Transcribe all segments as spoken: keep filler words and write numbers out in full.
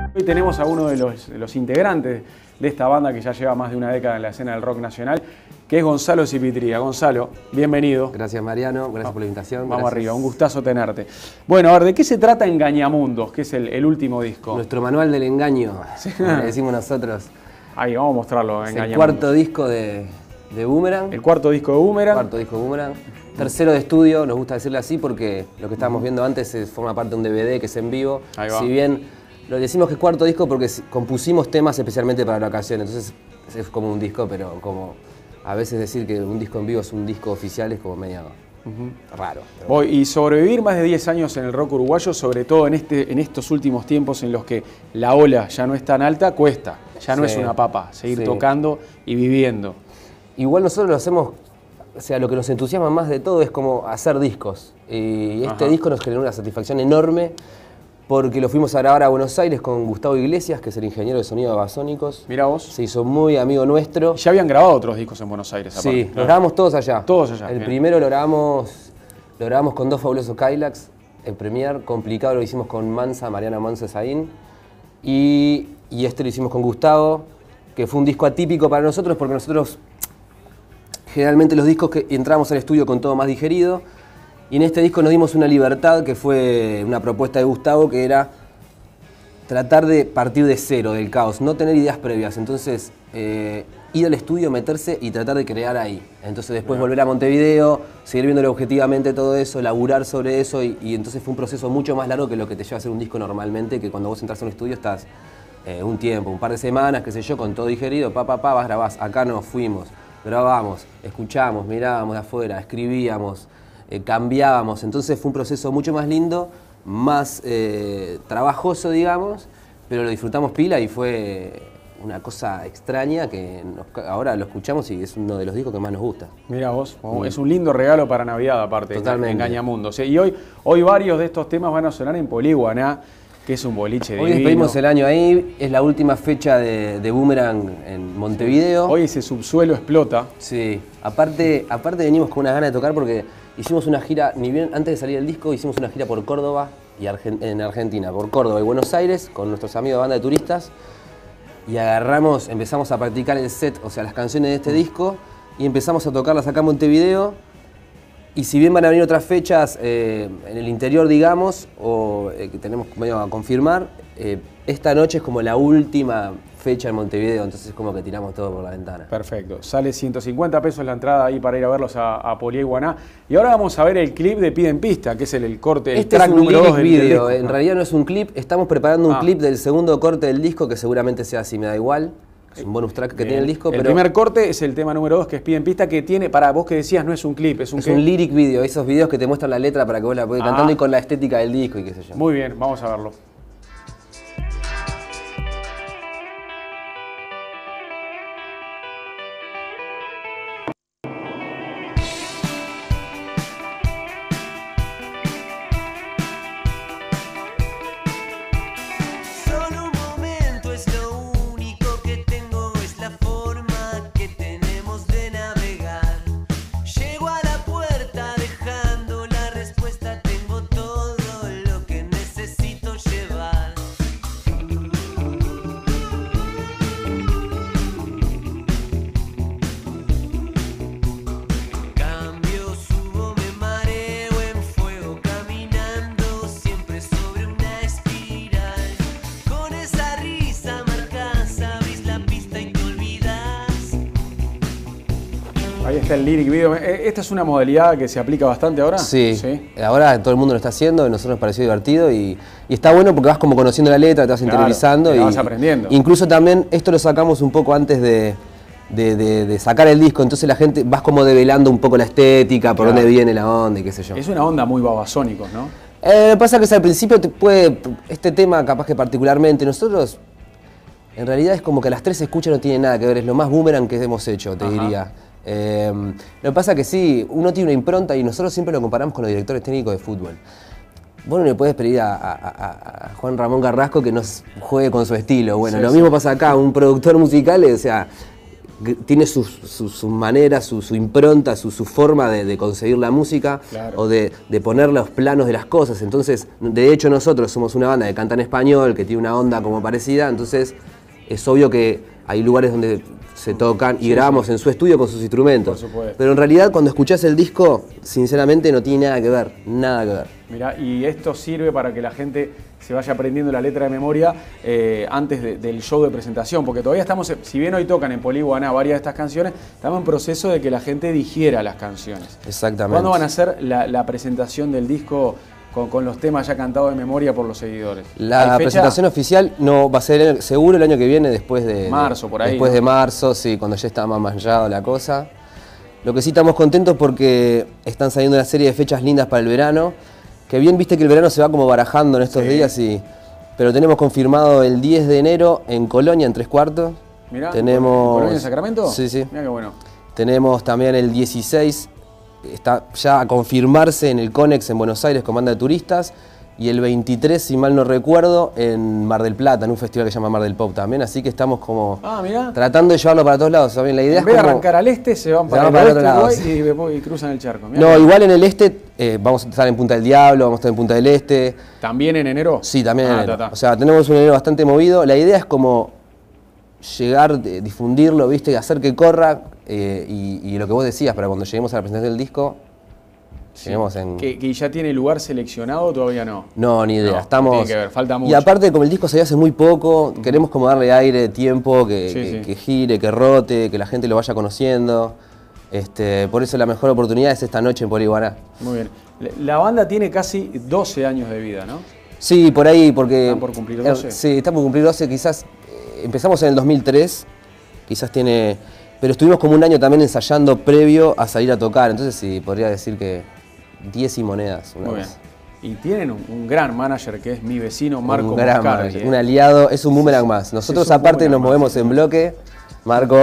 Hoy tenemos a uno de los, de los integrantes de esta banda que ya lleva más de una década en la escena del rock nacional, que es Gonzalo Cipitría. Gonzalo, bienvenido. Gracias, Mariano, gracias por la invitación. Vamos gracias. arriba, un gustazo tenerte. Bueno, a ver, ¿de qué se trata Engañamundos, que es el, el último disco? Nuestro manual del engaño, sí. Como le decimos nosotros. Ahí, vamos a mostrarlo, es Engañamundos. el cuarto disco de, de Boomerang. El cuarto disco de Boomerang. Cuarto disco de Boomerang. Tercero de estudio, nos gusta decirle así porque lo que estábamos viendo antes es, forma parte de un D V D que es en vivo. Ahí va. Si bien lo decimos que es cuarto disco porque compusimos temas especialmente para la ocasión, entonces es como un disco, pero como a veces decir que un disco en vivo es un disco oficial es como medio uh-huh. raro. Voy, y sobrevivir más de diez años en el rock uruguayo, sobre todo en, este, en estos últimos tiempos en los que la ola ya no es tan alta, cuesta. Ya no sí. es una papa, seguir sí. tocando y viviendo. Igual nosotros lo hacemos, o sea, lo que nos entusiasma más de todo es como hacer discos. Y este Ajá. disco nos generó una satisfacción enorme porque lo fuimos a grabar a Buenos Aires con Gustavo Iglesias, que es el ingeniero de sonido de Babasónicos. Mirá vos. Se hizo muy amigo nuestro. ¿Ya habían grabado otros discos en Buenos Aires? Aparte? Sí, claro. Los grabamos todos allá. Todos allá. El bien. primero lo grabamos, lo grabamos con dos fabulosos Kylax, el Premier. Complicado lo hicimos con Mansa, Mariana Mansa Zain. Y, y este lo hicimos con Gustavo, que fue un disco atípico para nosotros porque nosotros generalmente los discos que entramos al estudio con todo más digerido. Y en este disco nos dimos una libertad que fue una propuesta de Gustavo, que era tratar de partir de cero, del caos, no tener ideas previas. Entonces, eh, ir al estudio, meterse y tratar de crear ahí. Entonces después volver a Montevideo, seguir viéndolo objetivamente todo eso, laburar sobre eso. Y, y entonces fue un proceso mucho más largo que lo que te lleva a hacer un disco normalmente, que cuando vos entras a un estudio estás eh, un tiempo, un par de semanas, qué sé yo, con todo digerido, pa, pa, pa, vas, grabás. Acá nos fuimos, grabamos, escuchamos, mirábamos de afuera, escribíamos. Eh, cambiábamos, entonces fue un proceso mucho más lindo, más eh, trabajoso, digamos, pero lo disfrutamos pila y fue una cosa extraña que nos, ahora lo escuchamos y es uno de los discos que más nos gusta. Mira vos, mm. es un lindo regalo para Navidad aparte, totalmente. Engañamundos. ¿Sí? Y hoy, hoy varios de estos temas van a sonar en Políguaná, que es un boliche divino. Hoy despedimos el año ahí, es la última fecha de, de Boomerang en Montevideo. Sí. Hoy ese subsuelo explota. Sí, aparte, aparte venimos con unas ganas de tocar porque hicimos una gira, ni bien antes de salir el disco, hicimos una gira por Córdoba y Argen- en Argentina, por Córdoba y Buenos Aires, con nuestros amigos de banda de turistas, y agarramos, empezamos a practicar el set, o sea, las canciones de este disco, y empezamos a tocarlas acá en Montevideo, y si bien van a venir otras fechas eh, en el interior, digamos, o eh, que tenemos medio a confirmar, eh, esta noche es como la última fecha en Montevideo, entonces es como que tiramos todo por la ventana. Perfecto. Sale ciento cincuenta pesos la entrada ahí para ir a verlos a, a Políguaná. Y ahora vamos a ver el clip de Piden Pista, que es el, el corte, el este track es un número dos del, video. del disco. En realidad no es un clip, estamos preparando un ah. clip del segundo corte del disco, que seguramente sea así, me da igual. Es un bonus track que Bien. tiene el disco. El pero primer corte es el tema número dos, que es Piden Pista, que tiene, para vos que decías, no es un clip, es un... Es ¿qué? un lyric video, esos videos que te muestran la letra para que vos la puedas ah. cantando y con la estética del disco y qué sé yo. Muy bien, vamos a verlo. Ahí está el lyric video. ¿Esta es una modalidad que se aplica bastante ahora? Sí, ¿Sí? ahora todo el mundo lo está haciendo y nosotros nos pareció divertido y, y está bueno porque vas como conociendo la letra, te vas claro, interiorizando. Y vas aprendiendo. Incluso también esto lo sacamos un poco antes de, de, de, de sacar el disco, entonces la gente vas como develando un poco la estética, por claro. dónde viene la onda y qué sé yo. Es una onda muy babasónicos, ¿no? Eh, pasa que al principio te puede, este tema capaz que particularmente nosotros, en realidad es como que las tres escuchas no tienen nada que ver, es lo más Boomerang que hemos hecho, te Ajá. diría. Eh, lo que pasa es que sí, uno tiene una impronta y nosotros siempre lo comparamos con los directores técnicos de fútbol. Vos no le podés pedir a, a, a, a Juan Ramón Carrasco que nos juegue con su estilo. Bueno, sí, lo mismo sí. pasa acá, un productor musical, o sea, tiene sus su, su maneras, su, su impronta, su, su forma de, de conseguir la música, claro, o de, de poner los planos de las cosas. Entonces, de hecho nosotros somos una banda que canta en español, que tiene una onda como parecida, entonces es obvio que hay lugares donde se tocan y sí, grabamos sí. en su estudio con sus instrumentos. Pero en realidad cuando escuchás el disco, sinceramente no tiene nada que ver, nada que ver. Mirá, y esto sirve para que la gente se vaya aprendiendo la letra de memoria eh, antes de, del show de presentación, porque todavía estamos, si bien hoy tocan en Polí Guaná varias de estas canciones, estamos en proceso de que la gente digiera las canciones. Exactamente. ¿Cuándo van a hacer la, la presentación del disco con, con los temas ya cantados de memoria por los seguidores? La presentación oficial no va a ser seguro el año que viene, después de marzo, por ahí. Después ¿no? de marzo, sí, cuando ya está más manchado la cosa. Lo que sí estamos contentos porque están saliendo una serie de fechas lindas para el verano. Que bien viste que el verano se va como barajando en estos sí. días, y, pero tenemos confirmado el diez de enero en Colonia, en Tres Cuartos. Mirá, tenemos, ¿en Colonia, en Sacramento? Sí, sí. Mirá qué bueno. Tenemos también el dieciséis, está ya a confirmarse en el Conex en Buenos Aires con banda de turistas. Y el veintitrés, si mal no recuerdo, en Mar del Plata, en un festival que se llama Mar del Pop también. Así que estamos como ah, mirá. tratando de llevarlo para todos lados. ¿Saben? La idea en es vez como, de arrancar al este, se van para, se el van para oeste y, y cruzan el charco. Mirá no, que... igual en el este eh, vamos a estar en Punta del Diablo, vamos a estar en Punta del Este. ¿También en enero? Sí, también ah, en enero. Ta, ta. O sea, tenemos un enero bastante movido. La idea es como llegar, de, difundirlo, ¿viste? Hacer que corra. Eh, y, y lo que vos decías, para cuando lleguemos a la presentación del disco, sí. en... ¿Que, ¿Que ya tiene lugar seleccionado o todavía no? No, ni idea. No, Estamos... tiene que ver, falta mucho. Y aparte, como el disco salió hace muy poco, uh-huh. queremos como darle aire, tiempo, que, sí, que, sí. que gire, que rote, que la gente lo vaya conociendo. Este, por eso la mejor oportunidad es esta noche en Polí Guaná. Muy bien. La banda tiene casi doce años de vida, ¿no? Sí, por ahí, porque... ¿Están por cumplir doce? Eh, sí, están por cumplir doce, quizás... Eh, empezamos en el dos mil tres, quizás tiene... Pero estuvimos como un año también ensayando previo a salir a tocar, entonces sí, podría decir que diez y monedas. Una Muy vez. bien. Y tienen un, un gran manager que es mi vecino Marco Un gran Moscardi, manager, ¿eh? un aliado, es un boomerang más. Nosotros es un aparte nos más, movemos sí. en bloque. Marco...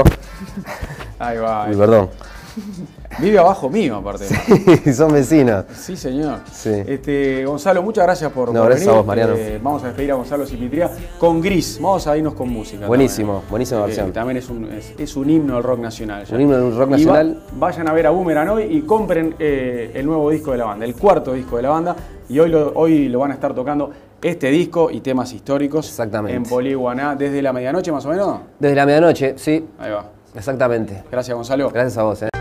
Ahí va. Ahí. Uy, perdón. Vive abajo mío, aparte. Sí, son vecinos. Sí, señor. Sí. Este, Gonzalo, muchas gracias por, no, por gracias venir. a vos, Mariano. Eh, vamos a despedir a Gonzalo Cipitría con Gris. Vamos a irnos con música. Buenísimo, también. buenísima versión. Eh, también es un, es, es un himno del rock nacional. Ya. Un himno del rock nacional. Va, vayan a ver a Boomerang hoy y compren eh, el nuevo disco de la banda, el cuarto disco de la banda. Y hoy lo, hoy lo van a estar tocando este disco y temas históricos. Exactamente. En Polí Guaná desde la medianoche más o menos. Desde la medianoche, sí. Ahí va. Exactamente. Gracias, Gonzalo. Gracias a vos. Eh.